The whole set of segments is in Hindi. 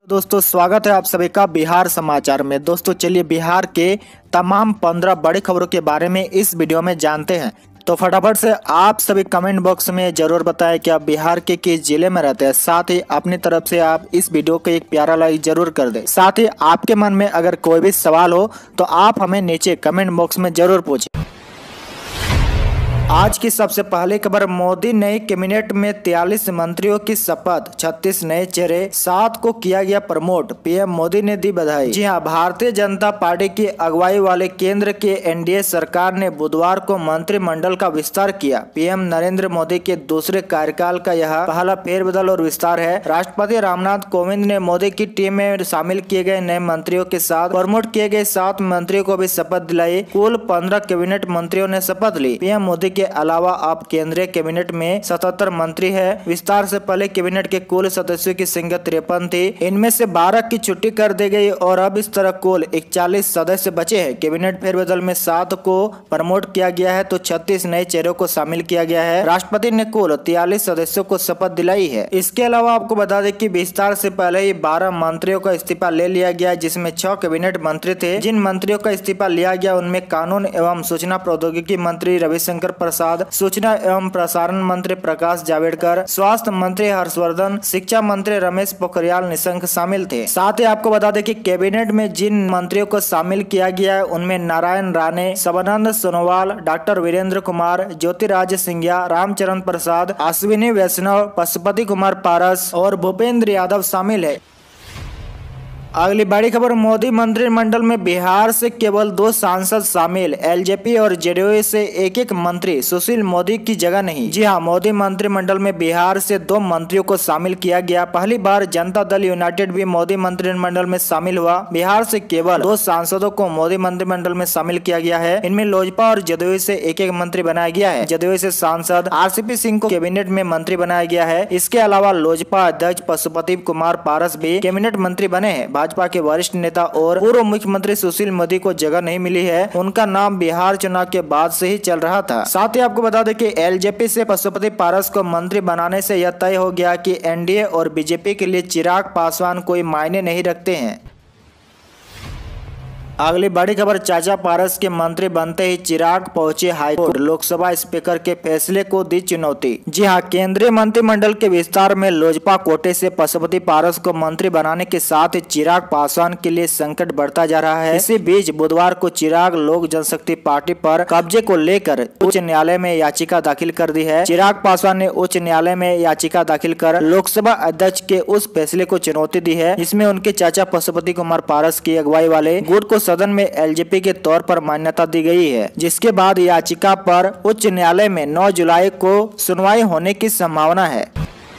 दोस्तों स्वागत है आप सभी का बिहार समाचार में। दोस्तों चलिए बिहार के तमाम 15 बड़ी खबरों के बारे में इस वीडियो में जानते हैं। तो फटाफट से आप सभी कमेंट बॉक्स में जरूर बताएं कि आप बिहार के किस जिले में रहते हैं। साथ ही अपनी तरफ से आप इस वीडियो को एक प्यारा लाइक जरूर कर दें। साथ ही आपके मन में अगर कोई भी सवाल हो तो आप हमें नीचे कमेंट बॉक्स में जरूर पूछें। आज की सबसे पहली खबर, मोदी नई कैबिनेट में 43 मंत्रियों की शपथ, 36 नए चेहरे, 7 को किया गया प्रमोट, पीएम मोदी ने दी बधाई। जी हां, भारतीय जनता पार्टी की अगुवाई वाले केंद्र के एनडीए सरकार ने बुधवार को मंत्रिमंडल का विस्तार किया। पीएम नरेंद्र मोदी के दूसरे कार्यकाल का यह पहला फेरबदल और विस्तार है। राष्ट्रपति रामनाथ कोविंद ने मोदी की टीम में शामिल किए गए नए मंत्रियों के साथ प्रमोट किए गए 7 मंत्रियों को भी शपथ दिलाई। कुल 15 कैबिनेट मंत्रियों ने शपथ ली। पीएम मोदी के अलावा अब केंद्रीय कैबिनेट में 77 मंत्री है। विस्तार से पहले कैबिनेट के कुल सदस्यों की संख्या 53 थी। इनमें से 12 की छुट्टी कर दी गई और अब इस तरह कुल 41 सदस्य बचे हैं। कैबिनेट फेरबदल में 7 को प्रमोट किया गया है तो 36 नए चेहरों को शामिल किया गया है। राष्ट्रपति ने कुल 43 सदस्यों को शपथ दिलाई है। इसके अलावा आपको बता दें कि विस्तार से पहले ही 12 मंत्रियों का इस्तीफा ले लिया गया, जिसमें 6 कैबिनेट मंत्री थे। जिन मंत्रियों का इस्तीफा लिया गया उनमें कानून एवं सूचना प्रौद्योगिकी मंत्री रविशंकर प्रसाद, सूचना एवं प्रसारण मंत्री प्रकाश जावड़ेकर, स्वास्थ्य मंत्री हर्षवर्धन, शिक्षा मंत्री रमेश पोखरियाल निशंक शामिल थे। साथ ही आपको बता दें कि कैबिनेट में जिन मंत्रियों को शामिल किया गया है उनमें नारायण राणे, सर्बानंद सोनोवाल, डॉक्टर वीरेंद्र कुमार, ज्योतिरादित्य सिंधिया, रामचरण प्रसाद, अश्विनी वैष्णव, पशुपति कुमार पारस और भूपेंद्र यादव शामिल है। अगली बड़ी खबर, मोदी मंत्रिमंडल में बिहार से केवल 2 सांसद शामिल, एलजेपी और जेडीयू से एक मंत्री, सुशील मोदी की जगह नहीं। जी हां, मोदी मंत्रिमंडल में बिहार से 2 मंत्रियों को शामिल किया गया। पहली बार जनता दल यूनाइटेड भी मोदी मंत्रिमंडल में शामिल हुआ। बिहार से केवल 2 सांसदों को मोदी मंत्रिमंडल में शामिल किया गया है। इनमें लोजपा और जदयू से एक मंत्री बनाया गया है। जदयू से सांसद आरसीपी सिंह को कैबिनेट में मंत्री बनाया गया है। इसके अलावा लोजपा अध्यक्ष पशुपति कुमार पारस भी कैबिनेट मंत्री बने हैं। भाजपा के वरिष्ठ नेता और पूर्व मुख्यमंत्री सुशील मोदी को जगह नहीं मिली है। उनका नाम बिहार चुनाव के बाद से ही चल रहा था। साथ ही आपको बता दें कि एलजेपी से पशुपति पारस को मंत्री बनाने से यह तय हो गया कि एनडीए और बीजेपी के लिए चिराग पासवान कोई मायने नहीं रखते हैं। अगली बड़ी खबर, चाचा पारस के मंत्री बनते ही चिराग पहुंचे हाईकोर्ट, लोकसभा स्पीकर के फैसले को दी चुनौती। जी हां, केंद्रीय मंत्रिमंडल के विस्तार में लोजपा कोटे से पशुपति पारस को मंत्री बनाने के साथ ही चिराग पासवान के लिए संकट बढ़ता जा रहा है। इसी बीच बुधवार को चिराग लोक जनशक्ति पार्टी पर कब्जे को लेकर उच्च न्यायालय में याचिका दाखिल कर दी है। चिराग पासवान ने उच्च न्यायालय में याचिका दाखिल कर लोकसभा अध्यक्ष के उस फैसले को चुनौती दी है जिसमें उनके चाचा पशुपति कुमार पारस की अगुवाई वाले गुट को सदन में एलजेपी के तौर पर मान्यता दी गई है, जिसके बाद याचिका पर उच्च न्यायालय में 9 जुलाई को सुनवाई होने की संभावना है।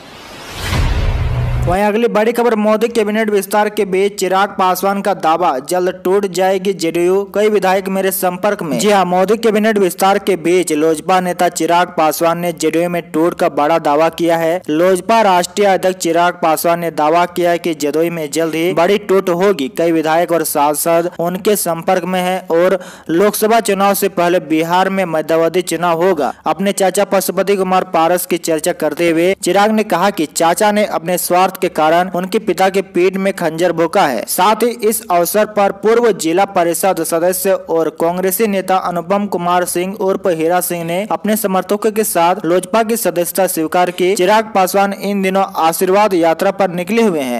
वहीं अगली बड़ी खबर, मोदी कैबिनेट विस्तार के बीच चिराग पासवान का दावा, जल्द टूट जाएगी जेडीयू, कई विधायक मेरे संपर्क में। जी हां, मोदी कैबिनेट विस्तार के बीच लोजपा नेता चिराग पासवान ने जेडीयू में टूट का बड़ा दावा किया है। लोजपा राष्ट्रीय अध्यक्ष चिराग पासवान ने दावा किया है कि जेडीयू में जल्द ही बड़ी टूट होगी। कई विधायक और सांसद उनके संपर्क में है और लोकसभा चुनाव से पहले बिहार में मध्यावधि चुनाव होगा। अपने चाचा पशुपति कुमार पारस की चर्चा करते हुए चिराग ने कहा कि चाचा ने अपने स्वार्थ के कारण उनके पिता के पीठ में खंजर भोंका है। साथ ही इस अवसर पर पूर्व जिला परिषद सदस्य और कांग्रेसी नेता अनुपम कुमार सिंह उर्फ हीरा सिंह ने अपने समर्थकों के साथ लोजपा की सदस्यता स्वीकार की। चिराग पासवान इन दिनों आशीर्वाद यात्रा पर निकले हुए हैं।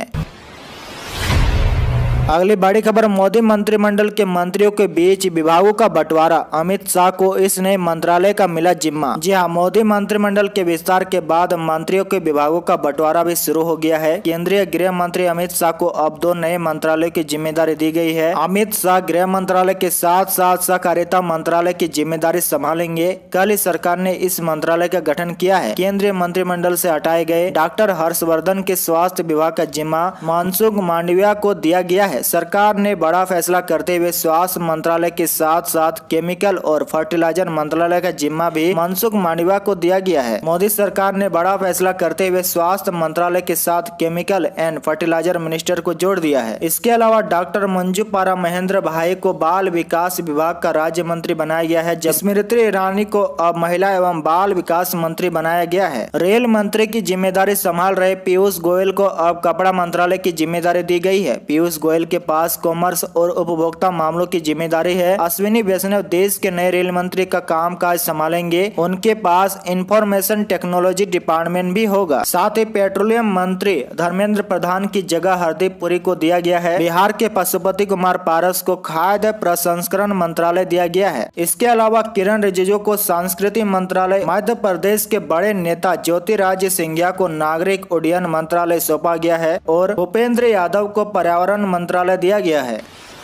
अगली बड़ी खबर, मोदी मंत्रिमंडल के मंत्रियों के बीच विभागों का बंटवारा, अमित शाह को इस नए मंत्रालय का मिला जिम्मा। जी हां, मोदी मंत्रिमंडल के विस्तार के बाद मंत्रियों के विभागों का बंटवारा भी शुरू हो गया है। केंद्रीय गृह मंत्री अमित शाह को अब 2 नए मंत्रालयों की जिम्मेदारी दी गई है। अमित शाह गृह मंत्रालय के साथ साथ सहकारिता मंत्रालय की जिम्मेदारी संभालेंगे। कल ही सरकार ने इस मंत्रालय का गठन किया है। केंद्रीय मंत्रिमंडल से हटाए गए डॉक्टर हर्षवर्धन के स्वास्थ्य विभाग का जिम्मा मनसुख मांडविया को दिया गया है। है। सरकार ने बड़ा फैसला करते हुए स्वास्थ्य मंत्रालय के साथ साथ केमिकल और फर्टिलाइजर मंत्रालय का जिम्मा भी मनसुख मांडविया को दिया गया है। मोदी सरकार ने बड़ा फैसला करते हुए स्वास्थ्य मंत्रालय के साथ केमिकल एंड फर्टिलाइजर मिनिस्टर को जोड़ दिया है। इसके अलावा डॉक्टर मंजू पारा महेंद्र भाई को बाल विकास विभाग का राज्य मंत्री बनाया गया है, जबकि स्मृति ईरानी को अब महिला एवं बाल विकास मंत्री बनाया गया है। रेल मंत्री की जिम्मेदारी संभाल रहे पीयूष गोयल को अब कपड़ा मंत्रालय की जिम्मेदारी दी गई है। पीयूष गोयल के पास कॉमर्स और उपभोक्ता मामलों की जिम्मेदारी है। अश्विनी वैष्णव देश के नए रेल मंत्री का कामकाज संभालेंगे। उनके पास इंफॉर्मेशन टेक्नोलॉजी डिपार्टमेंट भी होगा। साथ ही पेट्रोलियम मंत्री धर्मेंद्र प्रधान की जगह हरदीप पुरी को दिया गया है। बिहार के पशुपति कुमार पारस को खाद्य प्रसंस्करण मंत्रालय दिया गया है। इसके अलावा किरण रिजिजू को संस्कृति मंत्रालय, मध्य प्रदेश के बड़े नेता ज्योतिरादित्य सिंधिया को नागरिक उड्डयन मंत्रालय सौंपा गया है और भूपेंद्र यादव को पर्यावरण मंत्रालय दिया गया है।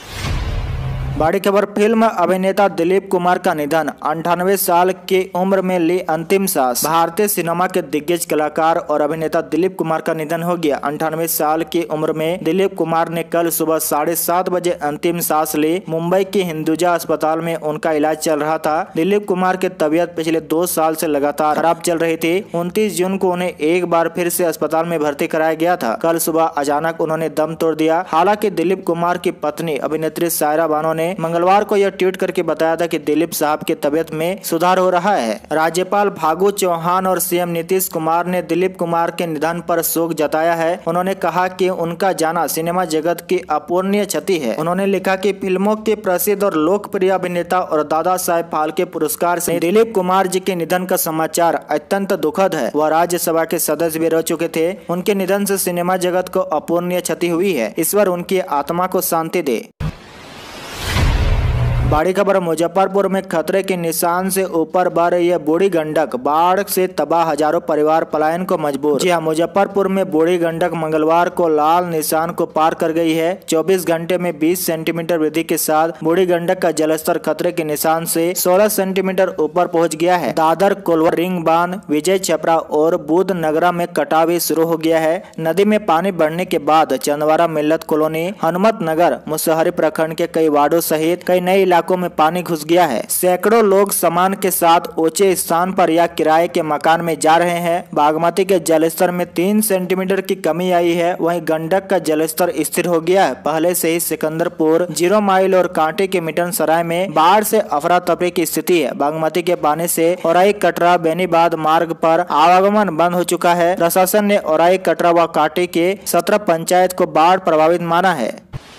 बड़ी खबर, फिल्म अभिनेता दिलीप कुमार का निधन, 98 साल की उम्र में ली अंतिम सांस। भारतीय सिनेमा के दिग्गज कलाकार और अभिनेता दिलीप कुमार का निधन हो गया। 98 साल की उम्र में दिलीप कुमार ने कल सुबह 7:30 बजे अंतिम सांस ली। मुंबई के हिंदुजा अस्पताल में उनका इलाज चल रहा था। दिलीप कुमार की तबीयत पिछले 2 साल से लगातार खराब चल रही थी। 29 जून को उन्हें एक बार फिर से अस्पताल में भर्ती कराया गया था। कल सुबह अचानक उन्होंने दम तोड़ दिया। हालांकि दिलीप कुमार की पत्नी अभिनेत्री सायरा बानो ने मंगलवार को यह ट्वीट करके बताया था कि दिलीप साहब की तबीयत में सुधार हो रहा है। राज्यपाल फागू चौहान और सीएम नीतीश कुमार ने दिलीप कुमार के निधन पर शोक जताया है। उन्होंने कहा कि उनका जाना सिनेमा जगत की अपूरणीय क्षति है। उन्होंने लिखा कि फिल्मों के प्रसिद्ध और लोकप्रिय अभिनेता और दादा साहेब फाल्के पुरस्कार से दिलीप कुमार जी के निधन का समाचार अत्यंत दुखद है। वह राज्यसभा के सदस्य भी रह चुके थे। उनके निधन से सिनेमा जगत को अपूरणीय क्षति हुई है। ईश्वर उनकी आत्मा को शांति दे। बड़ी खबर, मुजफ्फरपुर में खतरे के निशान से ऊपर बह रही है बूढ़ी गंडक। बाढ़ से तबाह हजारों परिवार पलायन को मजबूर। जी हां, मुजफ्फरपुर में बूढ़ी गंडक मंगलवार को लाल निशान को पार कर गई है। 24 घंटे में 20 सेंटीमीटर वृद्धि के साथ बूढ़ी गंडक का जलस्तर खतरे के निशान से 16 सेंटीमीटर ऊपर पहुंच गया है। दादर, कोलवा, रिंग बांध, विजय छपरा और बुध नगरा में कटाव भी शुरू हो गया है। नदी में पानी बढ़ने के बाद चंदवारा, मिल्लत कॉलोनी, हनुमत नगर, मुसहरी प्रखंड के कई वार्डों सहित कई नए इलाकों में पानी घुस गया है। सैकड़ों लोग सामान के साथ ऊंचे स्थान पर या किराए के मकान में जा रहे हैं। बागमती के जलस्तर में 3 सेंटीमीटर की कमी आई है। वहीं गंडक का जलस्तर स्थिर हो गया है। पहले से ही सिकंदरपुर, 0 माइल और कांटे के मिटन सराय में बाढ़ से अफरा तफरी की स्थिति है। बागमती के पानी से औराई कटरा बेनीबाद मार्ग पर आवागमन बंद हो चुका है। प्रशासन ने औराई कटरा व कांटे के 17 पंचायत को बाढ़ प्रभावित माना है।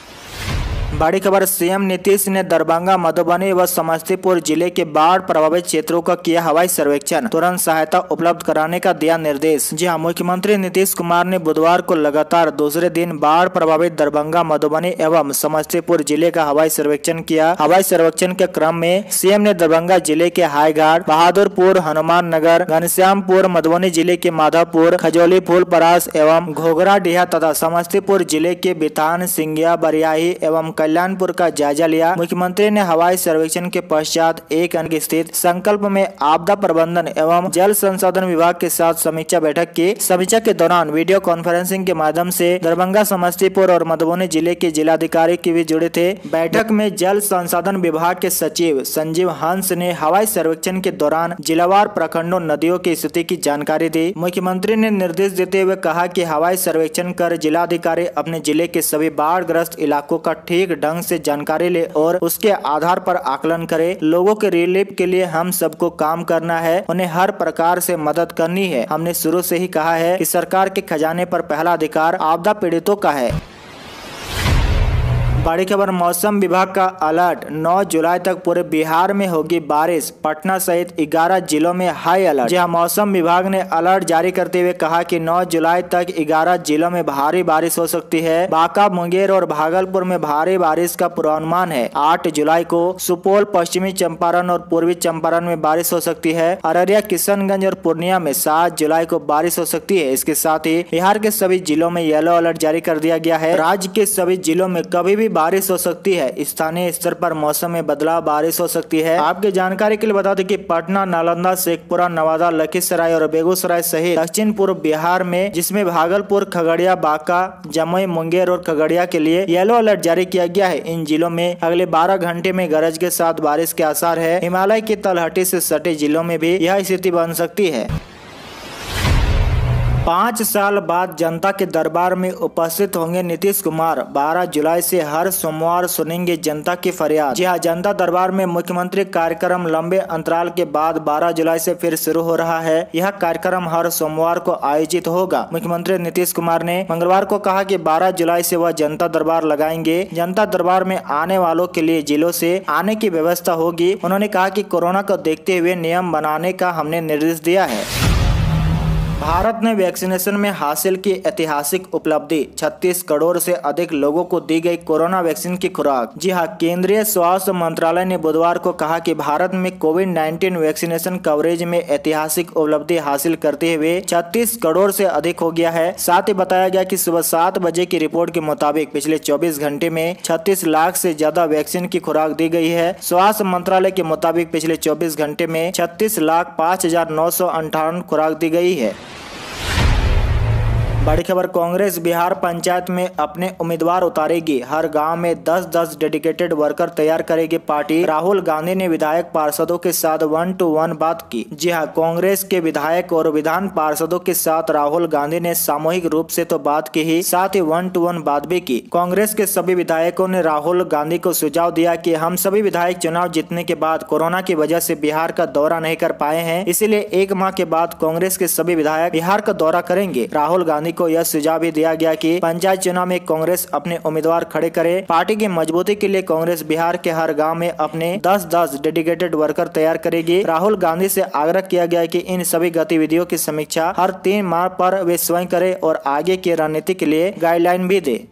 बड़ी खबर, सीएम नीतीश ने दरभंगा, मधुबनी व समस्तीपुर जिले के बाढ़ प्रभावित क्षेत्रों का किया हवाई सर्वेक्षण, तुरंत सहायता उपलब्ध कराने का दिया निर्देश। जी हां, मुख्यमंत्री नीतीश कुमार ने बुधवार को लगातार दूसरे दिन बाढ़ प्रभावित दरभंगा, मधुबनी एवं समस्तीपुर जिले का हवाई सर्वेक्षण किया। हवाई सर्वेक्षण के क्रम में सीएम ने दरभंगा जिले के हाईघाट, बहादुरपुर, हनुमान नगर, घनश्यामपुर, मधुबनी जिले के माधवपुर, खजौली, फूलपरास एवं घोघराडीहा तथा समस्तीपुर जिले के बिथान, सिंगिया, बरियाही एवं कल्याणपुर का जायजा लिया। मुख्यमंत्री ने हवाई सर्वेक्षण के पश्चात एक अंक स्थित संकल्प में आपदा प्रबंधन एवं जल संसाधन विभाग के साथ समीक्षा बैठक की। समीक्षा के दौरान वीडियो कॉन्फ्रेंसिंग के माध्यम से दरभंगा, समस्तीपुर और मधुबनी जिले के जिलाधिकारी की भी जुड़े थे। बैठक में जल संसाधन विभाग के सचिव संजीव हंस ने हवाई सर्वेक्षण के दौरान जिलावार प्रखंडों, नदियों की स्थिति की जानकारी दी। मुख्यमंत्री ने निर्देश देते हुए कहा कि हवाई सर्वेक्षण कर जिलाधिकारी अपने जिले के सभी बाढ़ ग्रस्त इलाकों का ठीक ढंग से जानकारी ले और उसके आधार पर आकलन करे। लोगों के रिलीफ के लिए हम सबको काम करना है, उन्हें हर प्रकार से मदद करनी है। हमने शुरू से ही कहा है कि सरकार के खजाने पर पहला अधिकार आपदा पीड़ितों का है। बड़ी खबर, मौसम विभाग का अलर्ट, 9 जुलाई तक पूरे बिहार में होगी बारिश। पटना सहित 11 जिलों में हाई अलर्ट। जहां मौसम विभाग ने अलर्ट जारी करते हुए कहा कि 9 जुलाई तक 11 जिलों में भारी बारिश हो सकती है। बांका, मुंगेर और भागलपुर में भारी बारिश का पूर्वानुमान है। 8 जुलाई को सुपौल, पश्चिमी चंपारण और पूर्वी चंपारण में बारिश हो सकती है। अररिया, किशनगंज और पूर्णिया में 7 जुलाई को बारिश हो सकती है। इसके साथ ही बिहार के सभी जिलों में येलो अलर्ट जारी कर दिया गया है। राज्य के सभी जिलों में कभी भी बारिश हो सकती है। स्थानीय स्तर पर मौसम में बदलाव, बारिश हो सकती है। आपकी जानकारी के लिए बता दें कि पटना, नालंदा, शेखपुरा, नवादा, लखीसराय और बेगूसराय सहित दक्षिण पूर्व बिहार में, जिसमें भागलपुर, खगड़िया, बांका, जमुई, मुंगेर और खगड़िया के लिए येलो अलर्ट जारी किया गया है। इन जिलों में अगले 12 घंटे में गरज के साथ बारिश के आसार है। हिमालय की तलहटी से सटे जिलों में भी यह स्थिति बन सकती है। 5 साल बाद जनता के दरबार में उपस्थित होंगे नीतीश कुमार। 12 जुलाई से हर सोमवार सुनेंगे जनता की फरियाद। जी हां, जनता दरबार में मुख्यमंत्री कार्यक्रम लंबे अंतराल के बाद 12 जुलाई से फिर शुरू हो रहा है। यह कार्यक्रम हर सोमवार को आयोजित होगा। मुख्यमंत्री नीतीश कुमार ने मंगलवार को कहा कि 12 जुलाई से वह जनता दरबार लगाएंगे। जनता दरबार में आने वालों के लिए जिलों से आने की व्यवस्था होगी। उन्होंने कहा कि कोरोना को देखते हुए नियम बनाने का हमने निर्देश दिया है। भारत ने वैक्सीनेशन में हासिल की ऐतिहासिक उपलब्धि। 36 करोड़ से अधिक लोगों को दी गई कोरोना वैक्सीन की खुराक। जी हां, केंद्रीय स्वास्थ्य मंत्रालय ने बुधवार को कहा कि भारत में कोविड-19 वैक्सीनेशन कवरेज में ऐतिहासिक उपलब्धि हासिल करते हुए 36 करोड़ से अधिक हो गया है। साथ ही बताया गया कि सुबह 7 बजे की रिपोर्ट के मुताबिक पिछले 24 घंटे में 36 लाख से ज्यादा वैक्सीन की खुराक दी गई है। स्वास्थ्य मंत्रालय के मुताबिक पिछले 24 घंटे में 36,05,958 खुराक दी गई है। बड़ी खबर, कांग्रेस बिहार पंचायत में अपने उम्मीदवार उतारेगी। हर गांव में 10-10 डेडिकेटेड वर्कर तैयार करेगी पार्टी। राहुल गांधी ने विधायक पार्षदों के साथ 1-to-1 बात की। जी हां, कांग्रेस के विधायक और विधान पार्षदों के साथ राहुल गांधी ने सामूहिक रूप से तो बात की ही, साथ ही 1-to-1 बात भी की। कांग्रेस के सभी विधायकों ने राहुल गांधी को सुझाव दिया कि हम सभी विधायक चुनाव जीतने के बाद कोरोना की वजह से बिहार का दौरा नहीं कर पाए हैं, इसीलिए 1 माह के बाद कांग्रेस के सभी विधायक बिहार का दौरा करेंगे। राहुल गांधी को यह सुझाव भी दिया गया कि पंचायत चुनाव में कांग्रेस अपने उम्मीदवार खड़े करे। पार्टी की मजबूती के लिए कांग्रेस बिहार के हर गांव में अपने 10-10 डेडिकेटेड वर्कर तैयार करेगी। राहुल गांधी से आग्रह किया गया कि इन सभी गतिविधियों की समीक्षा हर 3 माह पर वे स्वयं करें और आगे की रणनीति के लिए गाइडलाइन भी दे।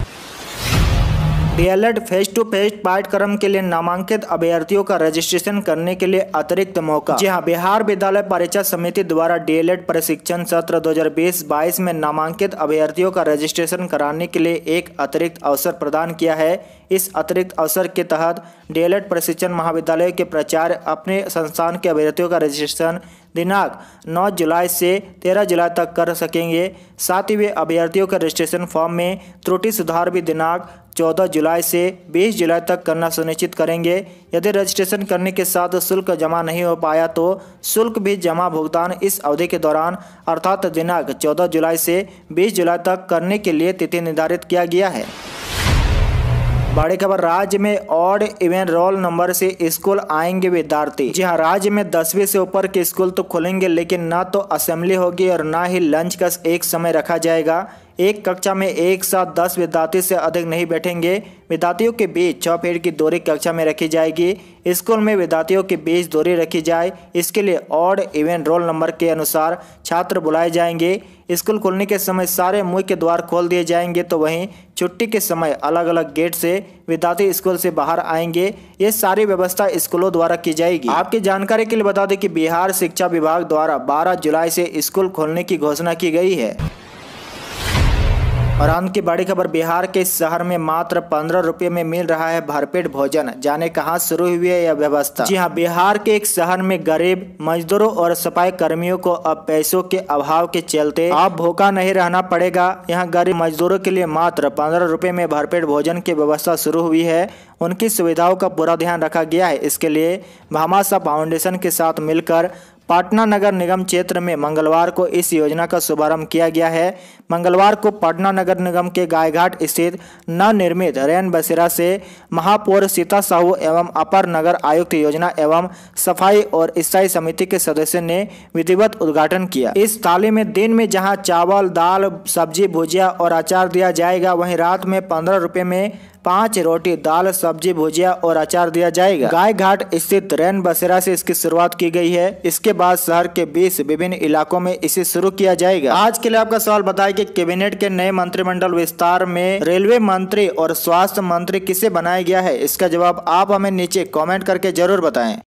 डीएलएड फेस टू फेस पाठ्यक्रम के लिए नामांकित अभ्यर्थियों का रजिस्ट्रेशन करने के लिए अतिरिक्त मौका। जी हां, बिहार विद्यालय परीक्षा समिति द्वारा डीएलएड प्रशिक्षण सत्र 2020-22 में नामांकित अभ्यर्थियों का रजिस्ट्रेशन कराने के लिए एक अतिरिक्त अवसर प्रदान किया है। इस अतिरिक्त अवसर के तहत डीएलएड प्रशिक्षण महाविद्यालयों के प्राचार्य अपने संस्थान के अभ्यर्थियों का रजिस्ट्रेशन दिनांक 9 जुलाई से 13 जुलाई तक कर सकेंगे। साथ ही वे अभ्यर्थियों के रजिस्ट्रेशन फॉर्म में त्रुटि सुधार भी दिनांक 14 जुलाई से 20 जुलाई तक करना सुनिश्चित करेंगे। यदि रजिस्ट्रेशन करने के साथ शुल्क जमा नहीं हो पाया तो शुल्क भी जमा भुगतान इस अवधि के दौरान अर्थात दिनांक 14 जुलाई से 20 जुलाई तक करने के लिए तिथि निर्धारित किया गया है। बड़ी खबर, राज्य में ऑड इवन रोल नंबर से स्कूल आएंगे विद्यार्थी। जी हां, राज्य में 10वीं से ऊपर के स्कूल तो खुलेंगे, लेकिन न तो असेंबली होगी और न ही लंच का एक समय रखा जाएगा। एक कक्षा में एक साथ 10 विद्यार्थी से अधिक नहीं बैठेंगे। विद्यार्थियों के बीच 6 फीट की दूरी कक्षा में रखी जाएगी। स्कूल में विद्यार्थियों के बीच दूरी रखी जाए, इसके लिए ऑड इवन रोल नंबर के अनुसार छात्र बुलाए जाएंगे। स्कूल खुलने के समय सारे मुख्य द्वार खोल दिए जाएंगे, तो वहीं छुट्टी के समय अलग अलग गेट से विद्यार्थी स्कूल से बाहर आएंगे। ये सारी व्यवस्था स्कूलों द्वारा की जाएगी। आपकी जानकारी के लिए बता दें कि बिहार शिक्षा विभाग द्वारा 12 जुलाई से स्कूल खोलने की घोषणा की गई है। और अंत की बड़ी खबर, बिहार के शहर में मात्र 15 रुपये में मिल रहा है भरपेट भोजन। जाने कहां शुरू हुई है यह व्यवस्था। जी हां, बिहार के एक शहर में गरीब मजदूरों और सफाई कर्मियों को अब पैसों के अभाव के चलते अब भूखा नहीं रहना पड़ेगा। यहां गरीब मजदूरों के लिए मात्र 15 रुपये में भरपेट भोजन की व्यवस्था शुरू हुई है। उनकी सुविधाओं का पूरा ध्यान रखा गया है। इसके लिए भामाशाह फाउंडेशन के साथ मिलकर पटना नगर निगम क्षेत्र में मंगलवार को इस योजना का शुभारंभ किया गया है। मंगलवार को पटना नगर निगम के गायघाट स्थित नवनिर्मित रैन बसेरा से महापौर सीता साहू एवं अपर नगर आयुक्त योजना एवं सफाई और स्थायी समिति के सदस्य ने विधिवत उद्घाटन किया। इस थाली में दिन में जहां चावल, दाल, सब्जी, भुजिया और अचार दिया जाएगा, वहीं रात में 15 रुपये में 5 रोटी, दाल, सब्जी, भुजिया और अचार दिया जाएगा। गायघाट स्थित रैन बसेरा से इसकी शुरुआत की गई है। इसके बाद शहर के 20 विभिन्न इलाकों में इसे शुरू किया जाएगा। आज के लिए आपका सवाल बताएं कि कैबिनेट के नए मंत्रिमंडल विस्तार में रेलवे मंत्री और स्वास्थ्य मंत्री किसे बनाया गया है। इसका जवाब आप हमें नीचे कमेंट करके जरूर बताएं।